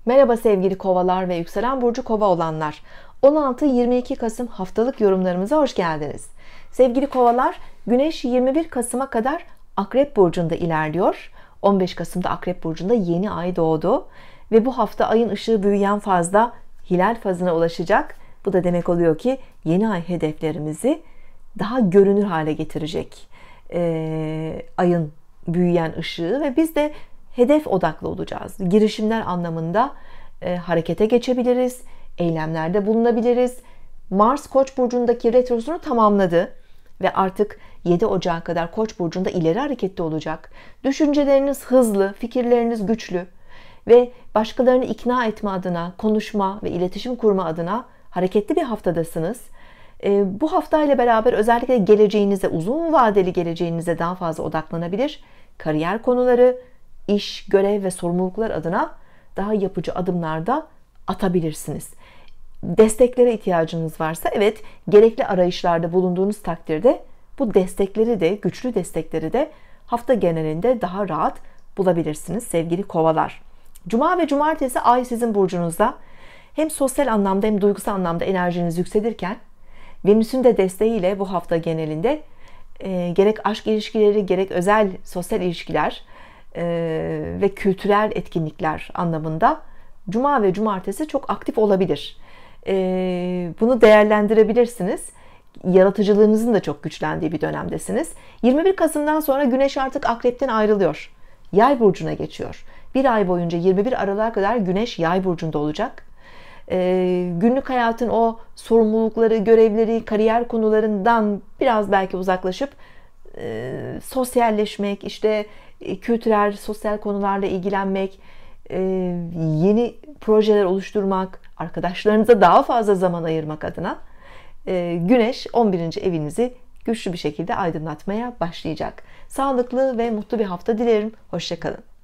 Merhaba sevgili kovalar ve yükselen burcu kova olanlar. 16-22 Kasım haftalık yorumlarımıza hoş geldiniz. Sevgili kovalar, Güneş 21 Kasım'a kadar Akrep burcunda ilerliyor. 15 Kasım'da Akrep burcunda yeni ay doğdu ve bu hafta ayın ışığı büyüyen fazda hilal fazına ulaşacak. Bu da demek oluyor ki yeni ay hedeflerimizi daha görünür hale getirecek ayın büyüyen ışığı ve biz de hedef odaklı olacağız. Girişimler anlamında harekete geçebiliriz, eylemlerde bulunabiliriz. Mars Koç burcundaki retrosunu tamamladı ve artık 7 Ocak'a kadar Koç burcunda ileri hareketli olacak. Düşünceleriniz hızlı, fikirleriniz güçlü ve başkalarını ikna etme adına, konuşma ve iletişim kurma adına hareketli bir haftadasınız. Bu haftayla beraber özellikle geleceğinize, uzun vadeli geleceğinize daha fazla odaklanabilir. Kariyer konuları, iş, görev ve sorumluluklar adına daha yapıcı adımlar da atabilirsiniz. Desteklere ihtiyacınız varsa, evet, gerekli arayışlarda bulunduğunuz takdirde bu destekleri de, güçlü destekleri de hafta genelinde daha rahat bulabilirsiniz sevgili kovalar. Cuma ve cumartesi ay sizin burcunuzda. Hem sosyal anlamda hem duygusal anlamda enerjiniz yükselirken Venüs'ün de desteğiyle bu hafta genelinde gerek aşk ilişkileri, gerek özel sosyal ilişkiler ve kültürel etkinlikler anlamında Cuma ve Cumartesi çok aktif olabilir. Bunu değerlendirebilirsiniz. Yaratıcılığınızın da çok güçlendiği bir dönemdesiniz. 21 Kasım'dan sonra Güneş artık Akrep'ten ayrılıyor. Yay burcuna geçiyor. Bir ay boyunca 21 Aralık'a kadar Güneş Yay burcunda olacak. Günlük hayatın o sorumlulukları, görevleri, kariyer konularından biraz belki uzaklaşıp sosyalleşmek, işte kültürel, sosyal konularla ilgilenmek, yeni projeler oluşturmak, arkadaşlarınıza daha fazla zaman ayırmak adına Güneş 11. evinizi güçlü bir şekilde aydınlatmaya başlayacak. Sağlıklı ve mutlu bir hafta dilerim. Hoşça kalın.